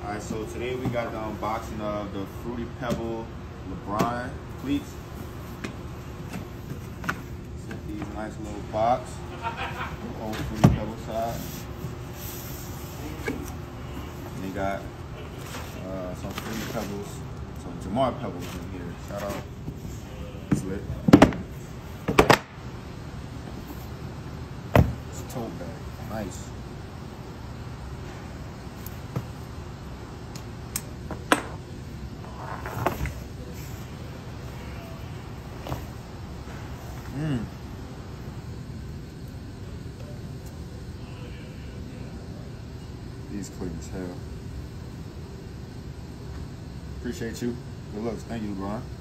Alright, so today we got the unboxing of the Fruity Pebble LeBron cleats. Set these nice little box on Fruity Pebble side. And they got some Fruity Pebbles, some Jamar Pebbles in here. Shout out. It's lit. It's a tote bag. Nice. These clean as hell. Appreciate you. Good looks. Thank you, LeBron.